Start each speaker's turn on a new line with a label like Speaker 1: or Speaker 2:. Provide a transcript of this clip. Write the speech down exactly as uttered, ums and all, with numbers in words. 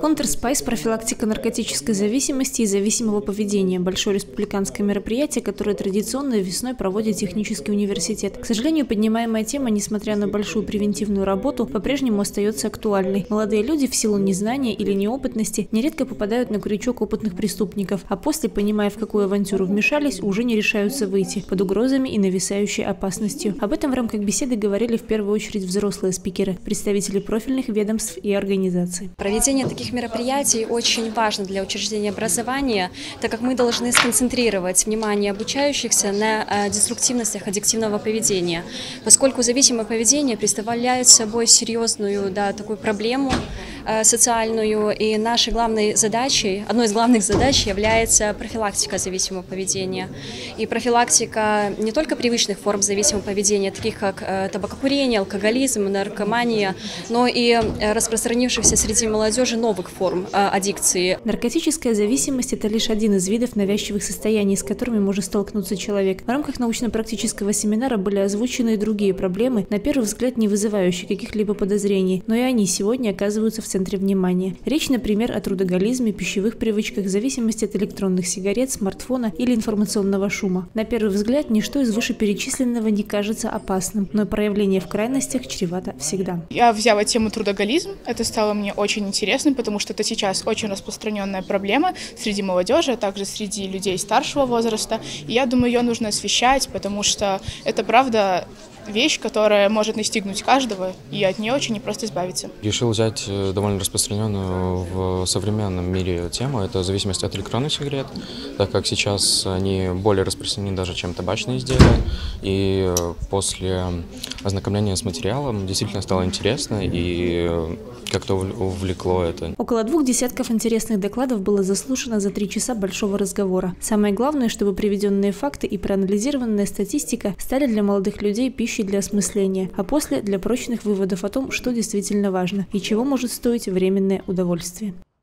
Speaker 1: Counterspice – профилактика наркотической зависимости и зависимого поведения. Большое республиканское мероприятие, которое традиционно весной проводит технический университет. К сожалению, поднимаемая тема, несмотря на большую превентивную работу, по-прежнему остается актуальной. Молодые люди в силу незнания или неопытности нередко попадают на крючок опытных преступников, а после, понимая, в какую авантюру вмешались, уже не решаются выйти, под угрозами и нависающей опасностью. Об этом в рамках беседы говорили в первую очередь взрослые спикеры, представители профильных ведомств и организаций.
Speaker 2: Проведение таких мероприятий очень важно для учреждения образования, так как мы должны сконцентрировать внимание обучающихся на деструктивностях аддиктивного поведения, поскольку зависимое поведение представляет собой серьезную, да, такую проблему социальную, и нашей главной задачей, одной из главных задач является профилактика зависимого поведения. И профилактика не только привычных форм зависимого поведения, таких как табакокурение, алкоголизм, наркомания, но и распространившихся среди молодежи новых форм аддикции.
Speaker 1: Наркотическая зависимость – это лишь один из видов навязчивых состояний, с которыми может столкнуться человек. В рамках научно-практического семинара были озвучены и другие проблемы, на первый взгляд не вызывающие каких-либо подозрений, но и они сегодня оказываются в центре внимания. Речь, например, о трудоголизме, пищевых привычках, зависимости от электронных сигарет, смартфона или информационного шума. На первый взгляд, ничто из вышеперечисленного не кажется опасным, но проявление в крайностях чревато всегда.
Speaker 3: Я взяла тему трудоголизм. Это стало мне очень интересным, потому что это сейчас очень распространенная проблема среди молодежи, а также среди людей старшего возраста. И я думаю, ее нужно освещать, потому что это правда вещь, которая может настигнуть каждого, и от нее очень непросто избавиться.
Speaker 4: Решил взять довольно распространенную в современном мире тему. Это зависимость от электронных сигарет, так как сейчас они более распространены даже, чем табачные изделия. И после ознакомления с материалом действительно стало интересно и как-то увлекло это.
Speaker 1: Около двух десятков интересных докладов было заслушано за три часа большого разговора. Самое главное, чтобы приведенные факты и проанализированная статистика стали для молодых людей пищей для осмысления, а после – для прочных выводов о том, что действительно важно и чего может стоить временное удовольствие.